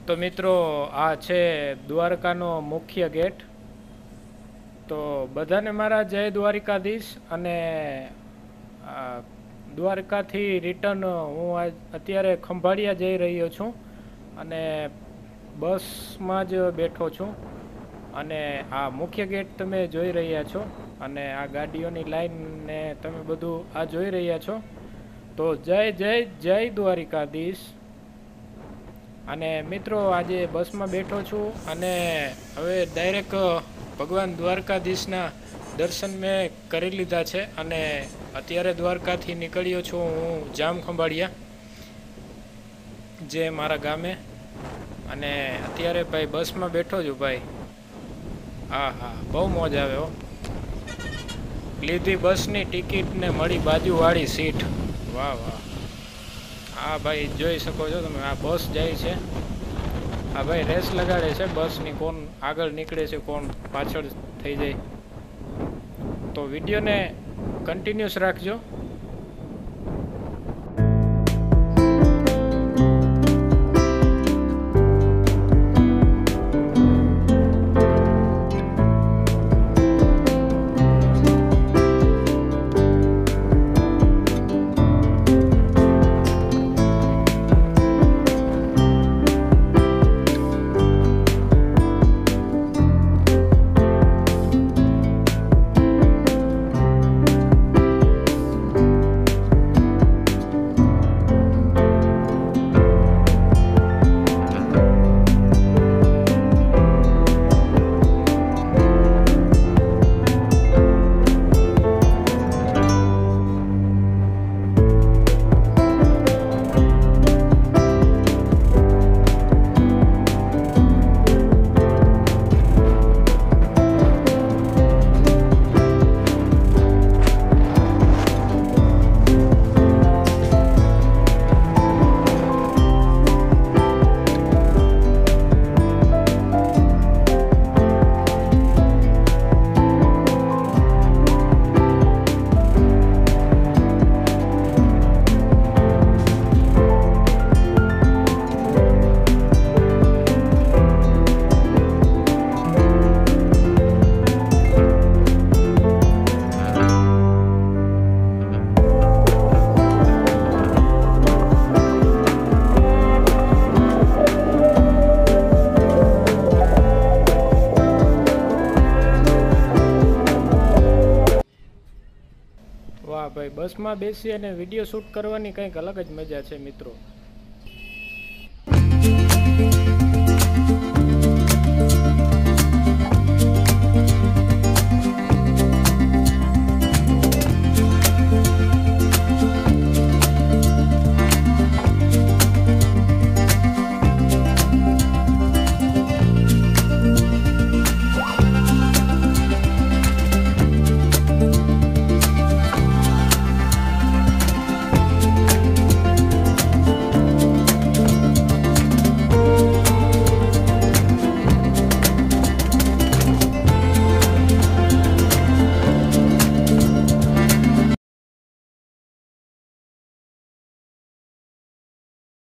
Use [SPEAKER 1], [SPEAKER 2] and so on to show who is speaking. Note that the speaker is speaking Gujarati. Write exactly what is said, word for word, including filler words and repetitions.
[SPEAKER 1] તો મિત્રો આ છે દ્વારકાનો મુખ્ય ગેટ। તો બધાને મારા જય દ્વારિકાધીશ। અને દ્વારકાથી રિટર્ન હું આજ અત્યારે ખંભાળિયા જઈ રહ્યો છું અને બસમાં જ બેઠો છું। અને આ મુખ્ય ગેટ તમે જોઈ રહ્યા છો અને આ ગાડીઓની લાઈન ને તમે બધું આ જોઈ રહ્યા છો। તો જય જય જય દ્વારિકાધીશ। અને મિત્રો આજે બસમાં બેઠો છું અને હવે ડાયરેક્ટ ભગવાન દ્વારકાધીશના દર્શન મેં કરી લીધા છે અને અત્યારે દ્વારકાથી નીકળ્યો છું હું જામ ખંભાળિયા જે મારા ગામે। અને અત્યારે ભાઈ બસમાં બેઠો છું ભાઈ। હા હા બહુ મોજ આવે હો। લીધી બસની ટિકિટ ને મળી બાજુવાળી સીટ। વાહ વાહ। હા ભાઈ જોઈ શકો છો તમે આ બસ જાય છે। હા ભાઈ રેસ લગાડે છે બસની, કોણ આગળ નીકળે છે કોણ પાછળ થઈ જાય। તો વિડીયોને કન્ટિન્યુઅસ રાખજો। વાહ ભાઈ, બસમાં બેસી અને વિડીયો શૂટ કરવાની કંઈક અલગ જ મજા છે મિત્રો।